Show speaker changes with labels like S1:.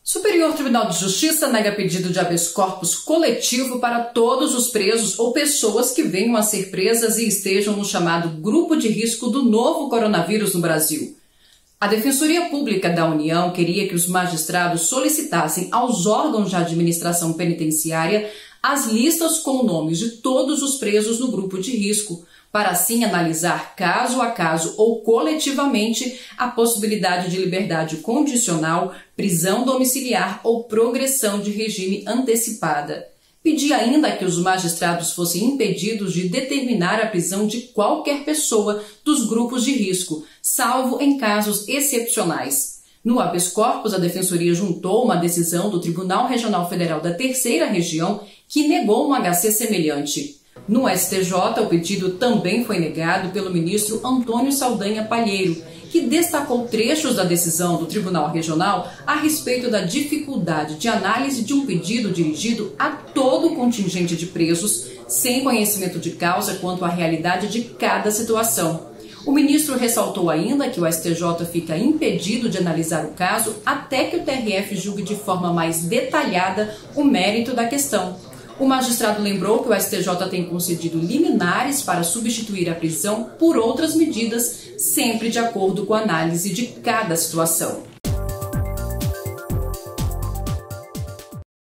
S1: Superior Tribunal de Justiça nega pedido de habeas corpus coletivo para todos os presos ou pessoas que venham a ser presas e estejam no chamado grupo de risco do novo coronavírus no Brasil. A Defensoria Pública da União queria que os magistrados solicitassem aos órgãos de administração penitenciária as listas com nomes de todos os presos no grupo de risco, para assim analisar caso a caso ou coletivamente a possibilidade de liberdade condicional, prisão domiciliar ou progressão de regime antecipada. Pedi ainda que os magistrados fossem impedidos de determinar a prisão de qualquer pessoa dos grupos de risco, salvo em casos excepcionais. No habeas corpus, a Defensoria juntou uma decisão do Tribunal Regional Federal da Terceira Região que negou um HC semelhante. No STJ, o pedido também foi negado pelo ministro Antônio Saldanha Palheiro, que destacou trechos da decisão do Tribunal Regional a respeito da dificuldade de análise de um pedido dirigido a todo o contingente de presos, sem conhecimento de causa quanto à realidade de cada situação. O ministro ressaltou ainda que o STJ fica impedido de analisar o caso até que o TRF julgue de forma mais detalhada o mérito da questão. O magistrado lembrou que o STJ tem concedido liminares para substituir a prisão por outras medidas, sempre de acordo com a análise de cada situação.